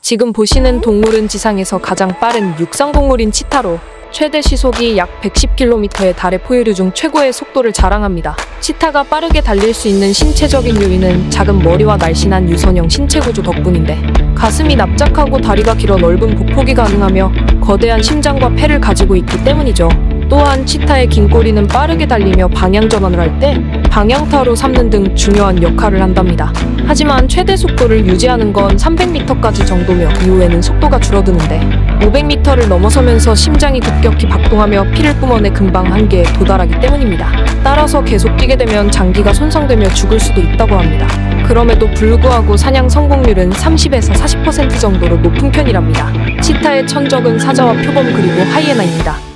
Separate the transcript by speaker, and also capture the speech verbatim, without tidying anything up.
Speaker 1: 지금 보시는 동물은 지상에서 가장 빠른 육상동물인 치타로 최대 시속이 약 백십 킬로미터에 달해 포유류 중 최고의 속도를 자랑합니다. 치타가 빠르게 달릴 수 있는 신체적인 요인은 작은 머리와 날씬한 유선형 신체 구조 덕분인데, 가슴이 납작하고 다리가 길어 넓은 보폭이 가능하며 거대한 심장과 폐를 가지고 있기 때문이죠. 또한 치타의 긴 꼬리는 빠르게 달리며 방향 전환을 할 때 방향타로 삼는 등 중요한 역할을 한답니다. 하지만 최대 속도를 유지하는 건 삼백 미터까지 정도며 이후에는 속도가 줄어드는데, 오백 미터를 넘어서면서 심장이 급격히 박동하며 피를 뿜어내 금방 한계에 도달하기 때문입니다. 따라서 계속 뛰게 되면 장기가 손상되며 죽을 수도 있다고 합니다. 그럼에도 불구하고 사냥 성공률은 삼십에서 사십 퍼센트 정도로 높은 편이랍니다. 치타의 천적은 사자와 표범 그리고 하이에나입니다.